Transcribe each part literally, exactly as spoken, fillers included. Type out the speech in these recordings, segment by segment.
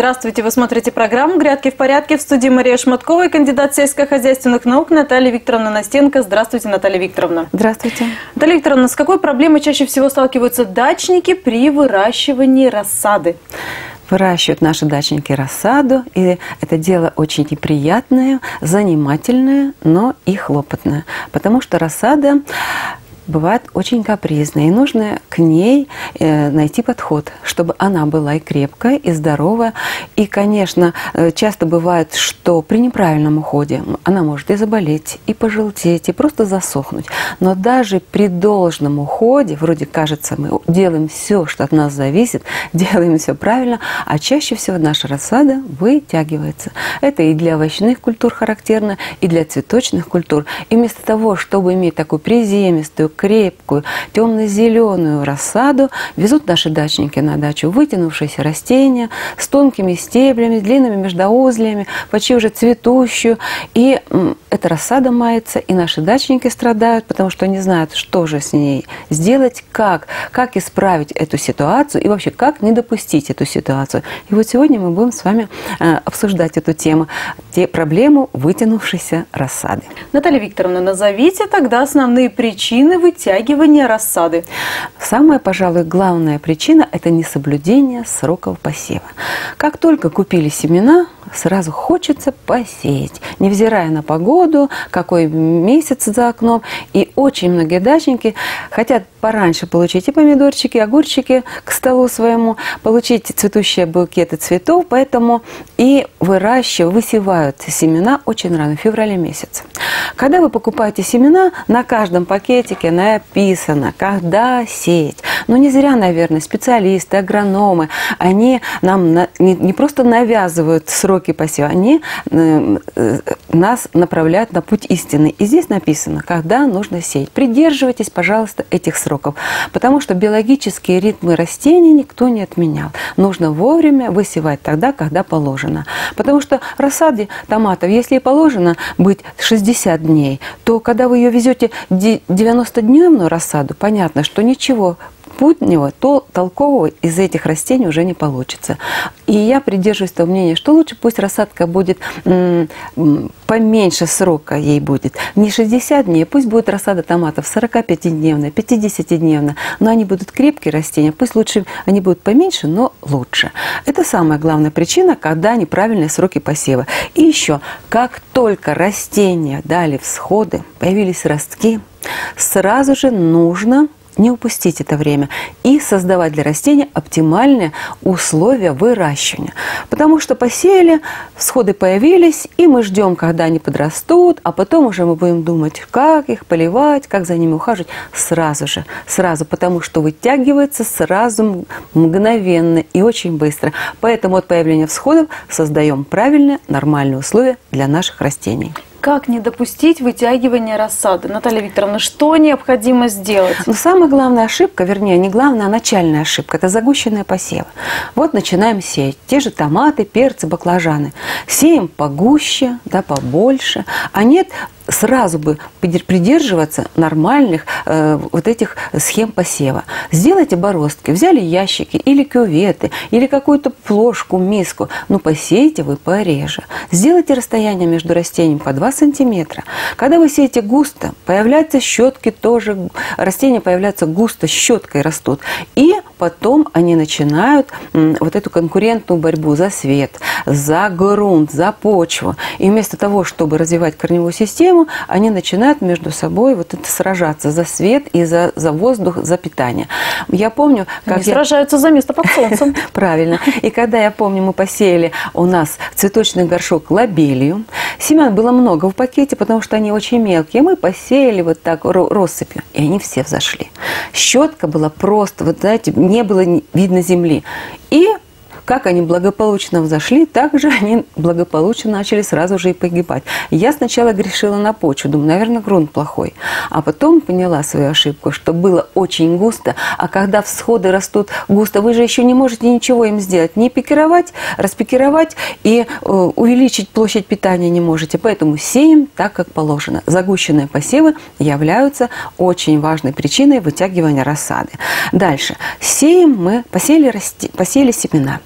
Здравствуйте! Вы смотрите программу «Грядки в порядке». В студии Мария Шматкова и кандидат сельскохозяйственных наук Наталья Викторовна Настенко. Здравствуйте, Наталья Викторовна. Здравствуйте. Наталья Викторовна, с какой проблемой чаще всего сталкиваются дачники при выращивании рассады? Выращивают наши дачники рассаду, и это дело очень неприятное, занимательное, но и хлопотное, потому что рассада бывает очень капризная, и нужно к ней э, найти подход, чтобы она была и крепкая, и здоровая. И, конечно, часто бывает, что при неправильном уходе она может и заболеть, и пожелтеть, и просто засохнуть. Но даже при должном уходе, вроде кажется, мы делаем все, что от нас зависит, делаем все правильно, а чаще всего наша рассада вытягивается. Это и для овощных культур характерно, и для цветочных культур. И вместо того, чтобы иметь такую приземистую, крепкую, темно-зеленую рассаду, везут наши дачники на дачу вытянувшиеся растения с тонкими стеблями, с длинными междоузлиями, почти уже цветущую. И эта рассада мается, и наши дачники страдают, потому что не знают, что же с ней сделать, как, как исправить эту ситуацию и вообще как не допустить эту ситуацию. И вот сегодня мы будем с вами э, обсуждать эту тему, те проблему вытянувшейся рассады. Наталья Викторовна, назовите тогда основные причины вытягивания рассады. Самая, пожалуй, главная причина – это несоблюдение сроков посева. Как только купили семена, сразу хочется посеять, невзирая на погоду, какой месяц за окном. И очень многие дачники хотят пораньше получить и помидорчики, и огурчики к столу своему, получить цветущие букеты цветов, поэтому и выращивают, высевают семена очень рано, в феврале месяце. Когда вы покупаете семена, на каждом пакетике написано, когда сеять. Но не зря, наверное, специалисты, агрономы, они нам не просто навязывают сроки посева, они нас направляют на путь истины. И здесь написано, когда нужно сеять. Придерживайтесь, пожалуйста, этих сроков, потому что биологические ритмы растений никто не отменял. Нужно вовремя высевать тогда, когда положено. Потому что рассаде томатов, если и положено быть шестьдесят дней, то когда вы ее везете девяностодневную рассаду, понятно, что ничего путнего, то толкового из этих растений уже не получится. И я придерживаюсь того мнения, что лучше пусть рассадка будет поменьше срока ей будет. Не шестьдесят дней, пусть будет рассада томатов сорокапятидневная, пятидесятидневная, но они будут крепкие растения, пусть лучше они будут поменьше, но лучше. Это самая главная причина, когда неправильные сроки посева. И еще, как только растения дали всходы, появились ростки, сразу же нужно не упустить это время и создавать для растения оптимальные условия выращивания. Потому что посеяли, всходы появились, и мы ждем, когда они подрастут, а потом уже мы будем думать, как их поливать, как за ними ухаживать. Сразу же, сразу, потому что вытягивается сразу мгновенно и очень быстро. Поэтому от появления всходов создаем правильные, нормальные условия для наших растений. Как не допустить вытягивания рассады? Наталья Викторовна, что необходимо сделать? Но самая главная ошибка, вернее, не главная, а начальная ошибка – это загущенные посевы. Вот начинаем сеять. Те же томаты, перцы, баклажаны. Сеем погуще, да, побольше. А нет, сразу бы придерживаться нормальных э, вот этих схем посева. Сделайте бороздки, взяли ящики или кюветы, или какую-то плошку, миску, но посейте вы пореже. Сделайте расстояние между растениями по два сантиметра. Когда вы сеете густо, появляются щетки тоже, растения появляются густо, щеткой растут. И потом они начинают м, вот эту конкурентную борьбу за свет, за грунт, за почву. И вместо того, чтобы развивать корневую систему, они начинают между собой вот это сражаться за свет и за, за воздух, за питание. Я помню, как они я... сражаются за место под солнцем. Правильно. И когда, я помню, мы посеяли у нас цветочный горшок лобелию, семян было много в пакете, потому что они очень мелкие. Мы посеяли вот так россыпью, и они все взошли. Щетка была просто, вот знаете, не было видно земли. И как они благополучно взошли, так же они благополучно начали сразу же и погибать. Я сначала грешила на почву, думаю, наверное, грунт плохой. А потом поняла свою ошибку, что было очень густо, а когда всходы растут густо, вы же еще не можете ничего им сделать. Не пикировать, распикировать и э, увеличить площадь питания не можете. Поэтому сеем так, как положено. Загущенные посевы являются очень важной причиной вытягивания рассады. Дальше. Сеем мы, посеяли, расти, посеяли семена.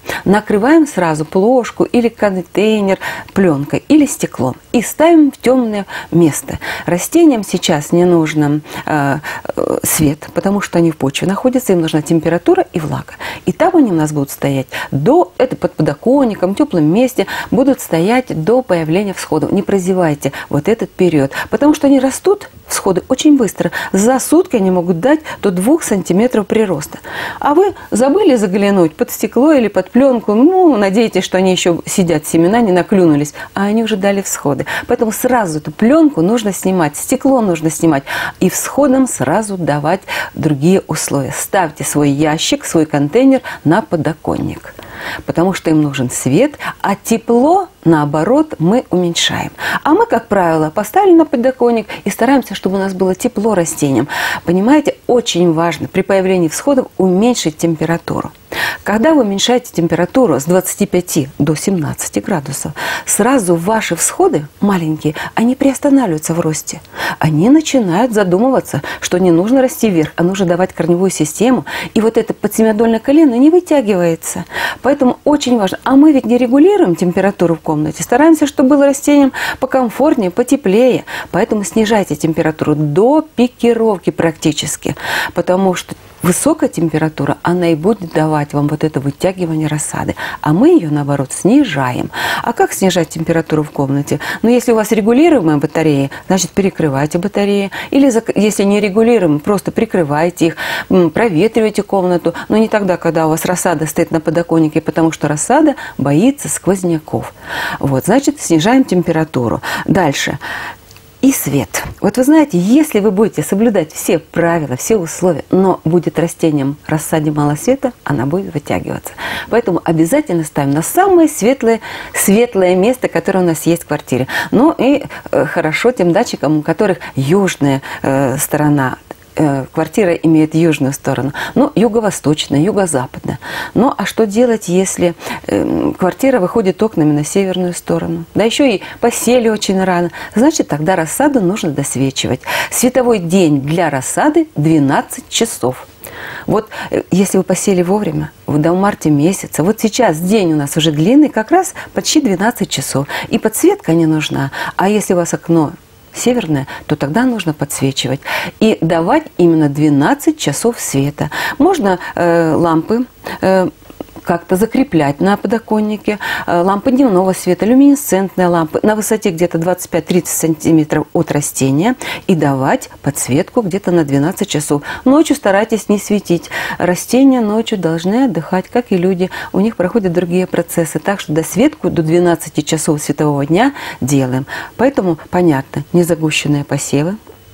накрываем сразу плошку или контейнер пленкой или стеклом и ставим в темное место. Растениям сейчас не нужен э, свет, потому что они в почве находятся, им нужна температура и влага. И там они у нас будут стоять до, это под подоконником, в теплом месте, будут стоять до появления всходов. Не прозевайте вот этот период, потому что они растут, всходы, очень быстро. За сутки они могут дать до двух сантиметров прироста. А вы забыли заглянуть под стекло или под пленку, ну, надеетесь, что они еще сидят, семена не наклюнулись, а они уже дали всходы. Поэтому сразу эту пленку нужно снимать, стекло нужно снимать, и всходам сразу давать другие условия. Ставьте свой ящик, свой контейнер на подоконник, потому что им нужен свет, а тепло, наоборот, мы уменьшаем. А мы, как правило, поставили на подоконник и стараемся, чтобы у нас было тепло растениям. Понимаете, очень важно при появлении всходов уменьшить температуру. Когда вы уменьшаете температуру с двадцати пяти до семнадцати градусов, сразу ваши всходы маленькие, они приостанавливаются в росте. Они начинают задумываться, что не нужно расти вверх, а нужно давать корневую систему. И вот это подсемядольное колено не вытягивается. Поэтому очень важно. А мы ведь не регулируем температуру в комнате. Стараемся, чтобы было растениям покомфортнее, потеплее. Поэтому снижайте температуру до пикировки практически. Потому что высокая температура, она и будет давать вам вот это вытягивание рассады. А мы ее, наоборот, снижаем. А как снижать температуру в комнате? Ну, если у вас регулируемые батареи, значит, перекрывайте батареи. Или, если не регулируемые, просто прикрывайте их, проветривайте комнату. Но не тогда, когда у вас рассада стоит на подоконнике, потому что рассада боится сквозняков. Вот, значит, снижаем температуру. Дальше. И свет. Вот вы знаете, если вы будете соблюдать все правила, все условия, но будет растением рассаде мало света, она будет вытягиваться. Поэтому обязательно ставим на самое светлое, светлое место, которое у нас есть в квартире. Ну и э, хорошо тем датчикам, у которых южная э, сторона. Квартира имеет южную сторону, ну, юго-восточная, юго-западная. Ну, а что делать, если э, квартира выходит окнами на северную сторону? Да еще и посели очень рано. Значит, тогда рассаду нужно досвечивать. Световой день для рассады двенадцать часов. Вот если вы посели вовремя, до марта месяца, вот сейчас день у нас уже длинный, как раз почти двенадцать часов. И подсветка не нужна. А если у вас окно северная, то тогда нужно подсвечивать и давать именно двенадцать часов света. Можно э, лампы э, как-то закреплять на подоконнике, э, лампы дневного света, люминесцентные лампы на высоте где-то двадцать пять - тридцать сантиметров от растения и давать подсветку где-то на двенадцать часов. Ночью старайтесь не светить. Растения ночью должны отдыхать, как и люди. У них проходят другие процессы. Так что досветку до двенадцати часов светового дня делаем. Поэтому, понятно, незагущенные посевы,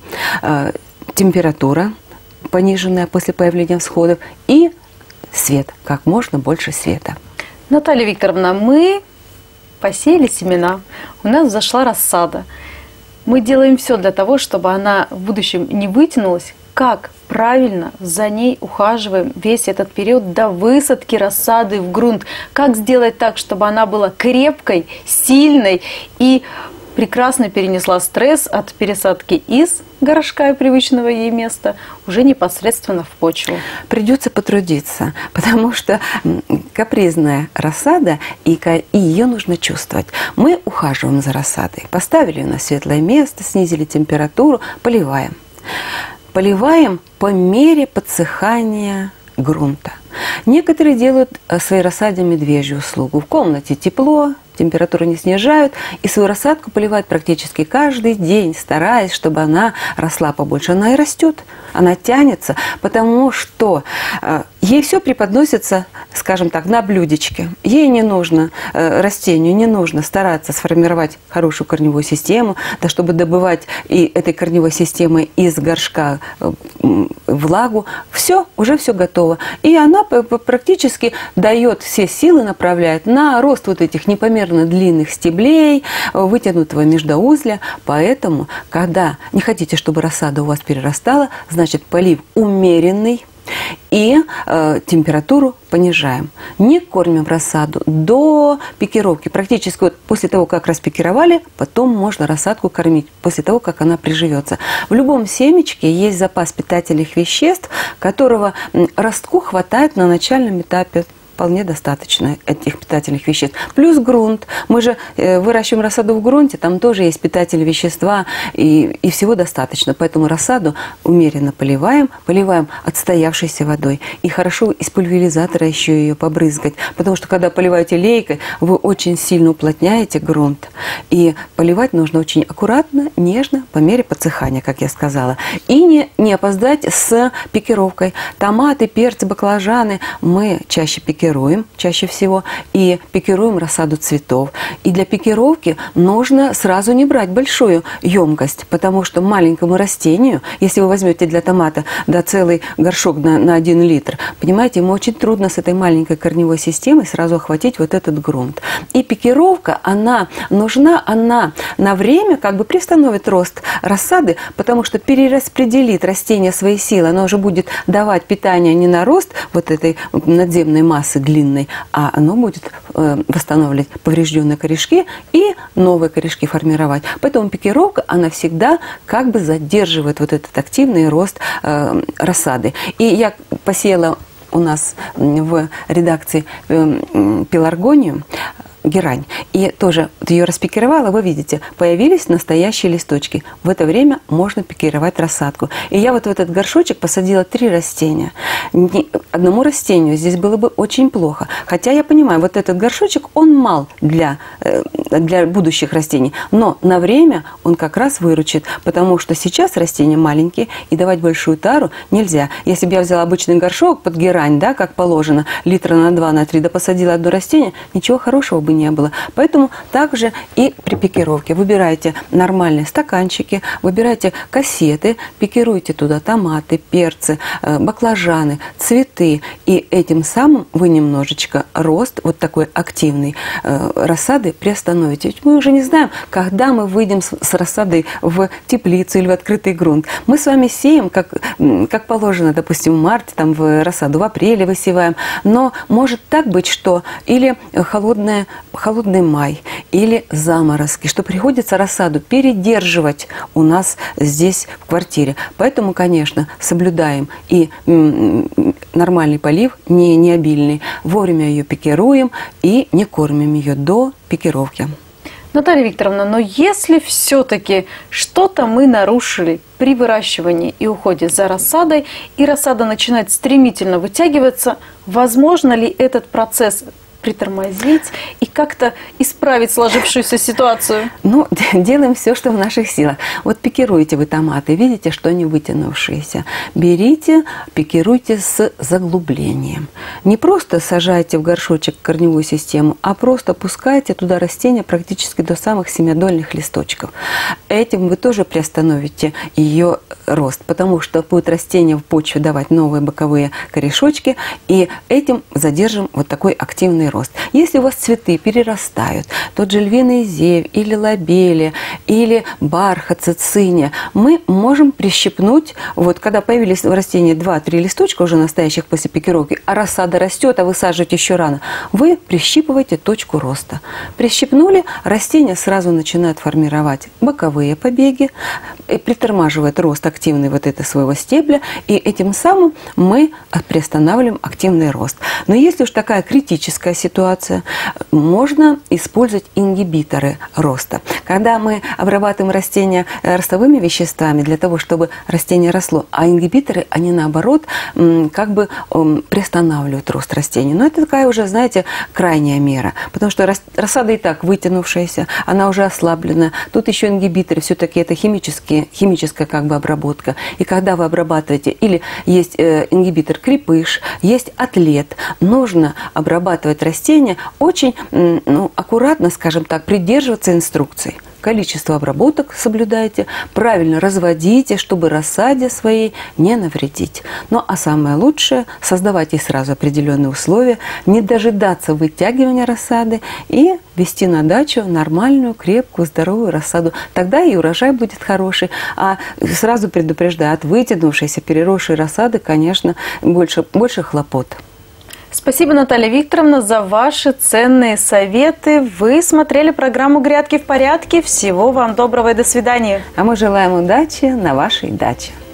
э, температура пониженная после появления всходов и свет, как можно больше света. Наталья Викторовна, мы посеяли семена, у нас взошла рассада. Мы делаем все для того, чтобы она в будущем не вытянулась. Как правильно за ней ухаживаем весь этот период до высадки рассады в грунт? Как сделать так, чтобы она была крепкой, сильной и прекрасно перенесла стресс от пересадки из горшка и привычного ей места уже непосредственно в почву? Придется потрудиться, потому что капризная рассада, и, и ее нужно чувствовать. Мы ухаживаем за рассадой. Поставили ее на светлое место, снизили температуру, поливаем. Поливаем по мере подсыхания грунта. Некоторые делают своей рассаде медвежью услугу. В комнате тепло, температуру не снижают, и свою рассадку поливают практически каждый день, стараясь, чтобы она росла побольше. Она и растет, она тянется, потому что э, ей все преподносится, скажем так, на блюдечке. Ей не нужно, э, растению не нужно стараться сформировать хорошую корневую систему, да, чтобы добывать и этой корневой системой из горшка э, влагу. Все, уже все готово. И она практически дает все силы, направляет на рост вот этих непомерных длинных стеблей, вытянутого междоузля. Поэтому, когда не хотите, чтобы рассада у вас перерастала, значит, полив умеренный и э, температуру понижаем. Не кормим рассаду до пикировки. Практически вот после того, как распикировали, потом можно рассадку кормить, после того, как она приживется. В любом семечке есть запас питательных веществ, которого ростку хватает на начальном этапе. вполне достаточно этих питательных веществ. Плюс грунт. Мы же э, выращиваем рассаду в грунте, там тоже есть питательные вещества, и, и всего достаточно. Поэтому рассаду умеренно поливаем, поливаем отстоявшейся водой. И хорошо из пульверизатора еще ее побрызгать, потому что когда поливаете лейкой, вы очень сильно уплотняете грунт. И поливать нужно очень аккуратно, нежно, по мере подсыхания, как я сказала. И не, не опоздать с пикировкой. Томаты, перцы, баклажаны мы чаще пикируем, чаще всего, и пикируем рассаду цветов. И для пикировки нужно сразу не брать большую емкость, потому что маленькому растению, если вы возьмете для томата да, целый горшок на, на один литр, понимаете, ему очень трудно с этой маленькой корневой системой сразу охватить вот этот грунт. И пикировка, она нужна, она на время как бы приостановит рост рассады, потому что перераспределит растение свои силы, оно уже будет давать питание не на рост вот этой надземной массы длинной, а оно будет э, восстанавливать поврежденные корешки и новые корешки формировать. Поэтому пикировка, она всегда как бы задерживает вот этот активный рост э, рассады. И я посеяла у нас в редакции э, пеларгонию, герань. И тоже вот ее распикировала, вы видите, появились настоящие листочки. В это время можно пикировать рассадку. И я вот в этот горшочек посадила три растения. Ни, одному растению здесь было бы очень плохо. Хотя я понимаю, вот этот горшочек, он мал для, для будущих растений. Но на время он как раз выручит, потому что сейчас растения маленькие, и давать большую тару нельзя. Если бы я взяла обычный горшок под герань, да, как положено, литра на два, на три, да посадила одно растение, ничего хорошего бы не было. Поэтому также и при пикировке выбирайте нормальные стаканчики, выбирайте кассеты, пикируйте туда томаты, перцы, баклажаны, цветы. И этим самым вы немножечко рост, вот такой активный, рассады приостановите. Ведь мы уже не знаем, когда мы выйдем с рассадой в теплицу или в открытый грунт. Мы с вами сеем, как, как положено, допустим, в марте, там, в рассаду в апреле высеваем. Но может так быть, что или холодная холодный май или заморозки, что приходится рассаду передерживать у нас здесь в квартире. Поэтому, конечно, соблюдаем и нормальный полив, не, не обильный, вовремя ее пикируем и не кормим ее до пикировки. Наталья Викторовна, но если все-таки что-то мы нарушили при выращивании и уходе за рассадой, и рассада начинает стремительно вытягиваться, возможно ли этот процесс притормозить и как-то исправить сложившуюся ситуацию? Ну, делаем все, что в наших силах. Вот пикируете вы томаты, видите, что они вытянувшиеся. Берите, пикируйте с заглублением. Не просто сажайте в горшочек корневую систему, а просто пускайте туда растения практически до самых семядольных листочков. Этим вы тоже приостановите ее рост, потому что будет растение в почве давать новые боковые корешочки, и этим задержим вот такой активный рост. Если у вас цветы перерастают, тот же львиный зевь или лобелия, или бархат, цициния, мы можем прищипнуть, вот когда появились в растении два-три листочка уже настоящих после пикировки, а рассада растет, а вы сажаете еще рано, вы прищипываете точку роста. Прищипнули, растение сразу начинает формировать боковые побеги, и притормаживает рост активный вот этого своего стебля, и этим самым мы приостанавливаем активный рост. Но если уж такая критическая ситуация, можно использовать ингибиторы роста. Когда мы обрабатываем растения ростовыми веществами для того, чтобы растение росло, а ингибиторы, они наоборот как бы приостанавливают рост растений. Но это такая уже, знаете, крайняя мера, потому что рассада и так вытянувшаяся, она уже ослаблена. Тут еще ингибиторы, все-таки это химические, химическая как бы обработка. И когда вы обрабатываете, или есть ингибитор крепыш, есть атлет, нужно обрабатывать растения очень ну, аккуратно, скажем так, придерживаться инструкций. Количество обработок соблюдайте, правильно разводите, чтобы рассаде своей не навредить. Ну а самое лучшее – создавать ей сразу определенные условия, не дожидаться вытягивания рассады и вести на дачу нормальную, крепкую, здоровую рассаду. Тогда и урожай будет хороший. А сразу предупреждаю, от вытянувшейся, переросшей рассады, конечно, больше, больше хлопот. Спасибо, Наталья Викторовна, за ваши ценные советы. Вы смотрели программу «Грядки в порядке». Всего вам доброго и до свидания. А мы желаем удачи на вашей даче.